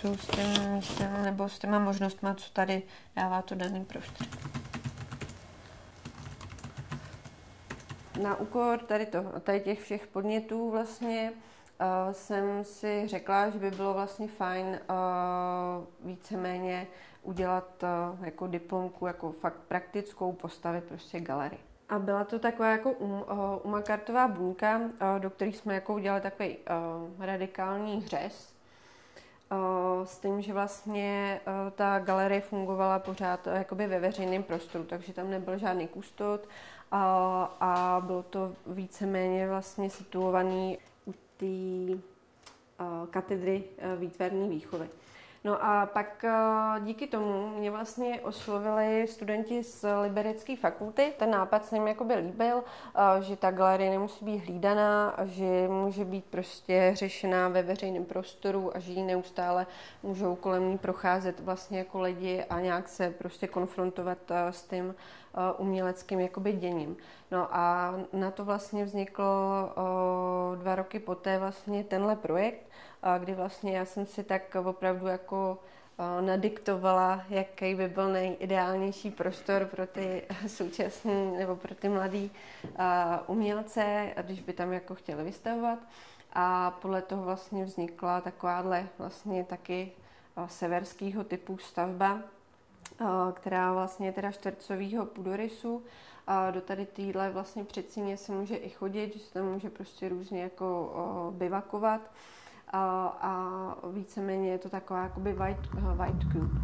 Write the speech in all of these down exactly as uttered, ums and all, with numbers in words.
pracuji s tím místem nebo s těma možnostmi, co tady dává to daný prostor. Na úkor tady, to, tady těch všech podnětů vlastně uh, jsem si řekla, že by bylo vlastně fajn uh, víceméně udělat uh, jako diplomku, jako fakt praktickou, postavit prostě galerii. A byla to taková jako um, uh, umakartová buňka, uh, do které jsme jako udělali takový uh, radikální hřez. Uh, s tím, že vlastně uh, ta galerie fungovala pořád uh, jakoby ve veřejném prostoru, takže tam nebyl žádný kustot uh, a bylo to víceméně vlastně situovaný u té uh, katedry uh, výtvarné výchovy. No a pak díky tomu mě vlastně oslovili studenti z Liberecké fakulty. Ten nápad se jim jakoby líbil, že ta galerie nemusí být hlídaná, že může být prostě řešená ve veřejném prostoru a že ji neustále můžou kolem ní procházet vlastně jako lidi a nějak se prostě konfrontovat s tím uměleckým jakoby děním. No a na to vlastně vzniklo dva roky poté vlastně tenhle projekt, kdy vlastně já jsem si tak opravdu jako nadiktovala, jaký by byl nejideálnější prostor pro ty současné nebo pro ty mladý umělce, když by tam jako chtěli vystavovat. A podle toho vlastně vznikla takováhle vlastně taky severského typu stavba, která vlastně je teda čtvercovýho půdorysu. A do tady téhle vlastně předsíně se může i chodit, že se tam může prostě různě jako bivakovat. A, a víceméně je to taková jakoby white, white cube.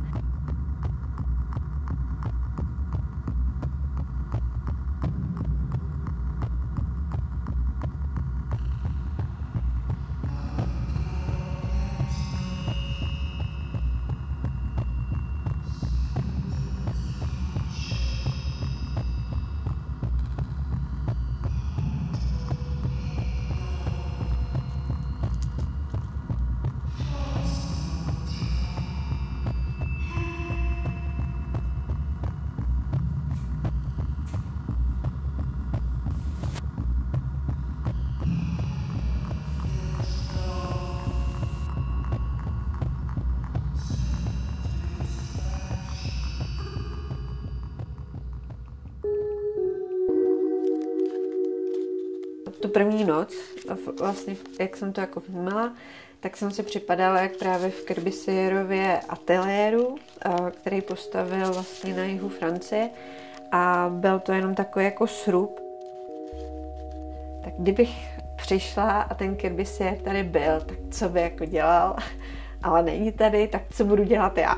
Tu první noc, vlastně jak jsem to jako vnímala, tak jsem si připadala jak právě v Corbusierově ateliéru, který postavil vlastně na jihu Francie a byl to jenom takový jako srub. Tak kdybych přišla a ten Corbusier tady byl, tak co by jako dělal, ale není tady, tak co budu dělat já?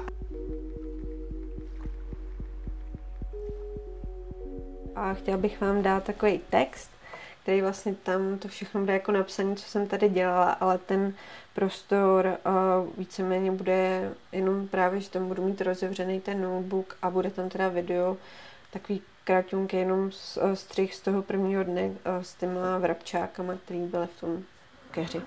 A chtěla bych vám dát takový text, který vlastně tam to všechno bude jako napsané, co jsem tady dělala, ale ten prostor uh, víceméně bude jenom právě, že tam budu mít rozevřený ten notebook a bude tam teda video, takový krátunky, jenom z, uh, střih z toho prvního dne uh, s těma vrabčákama, který byly v tom keři.